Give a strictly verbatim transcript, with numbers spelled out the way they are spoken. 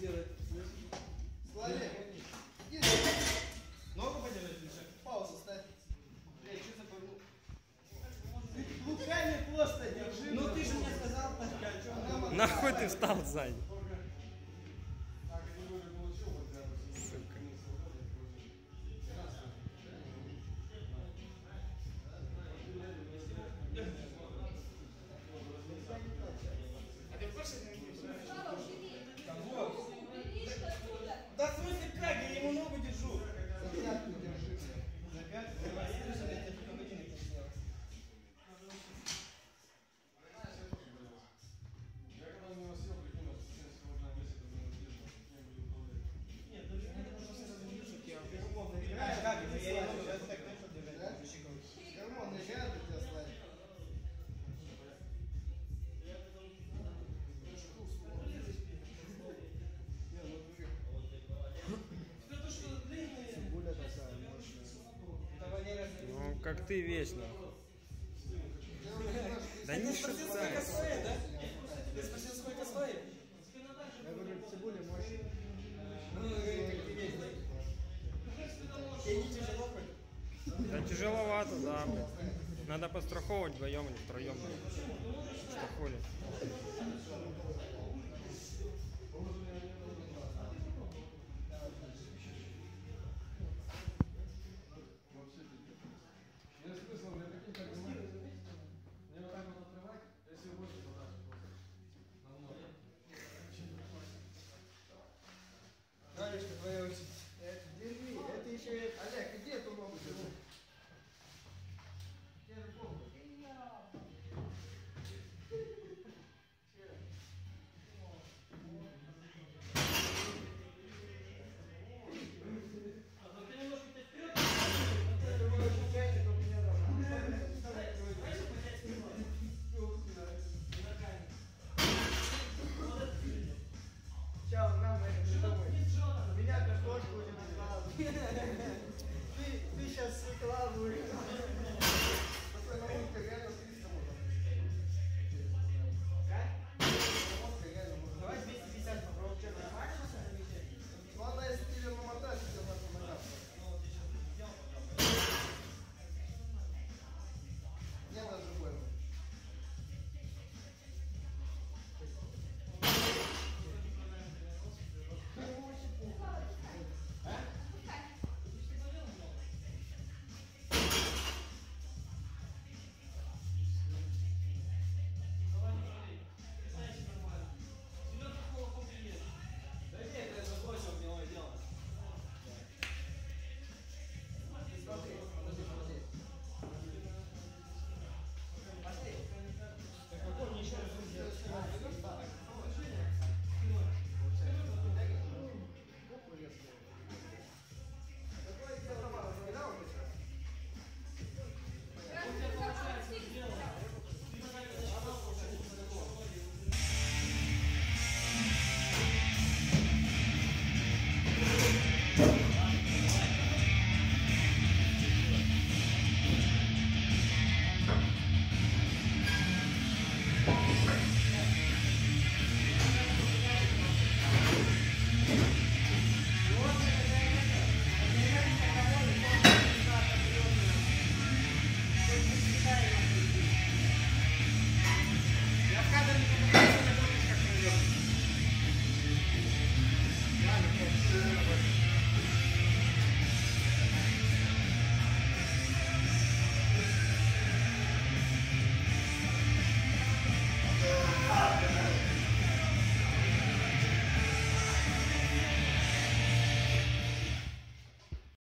делать. Славик, иди. Ногу подержать или что? Паузу ставь. Эй, что за пойму? Ты руками просто держи. Ну ты же мне сказал, так. Нахуй ты встал сзади? Да в смысле как? Я ему ногу держу. За пятку держи. За пятку? Давай, я тебе погодинник не снял. Я когда у него сел, прикинул, что сегодня на месте должен держать. Нет, ну это просто разумеешь, я условно играю, как это? Я его сейчас так начал держать. Гормон играет, у тебя слайд. Ну, как ты вечно. Да не шутай. Ты спросил, сколько стоит? Я говорю, цибуля мощная. Ну, говорит, как ты весь, да? Тебе не тяжело хоть? Да тяжеловато, да. Надо постраховывать вдвоем или втроем. Что хули. Есть смысл, мне прикинь, как бы мне вот так вот открывать, если больше подальше просто. Намного. Галечка, твоя очередь. Это, держи, это еще... Олег, иди эту ногу держи. Сейчас он нам это придумает. Меня картошку уже выкладывает. Ты, ты сейчас выкладываешь. Такой на улице реально триста можно. Давай двести пятьдесят попробуем. Что, нормально? Ну ладно, если тебе намотать, то на ногах. Не надо другой. Да нет, я забросил в него и делал. Смотри, подожди, подожди. Пошли. Так какой мне еще раз сделать? Какой тебе товар? Раскидал уже? Я в кадр не попадаю, смотришь, как пройдет. Ладно,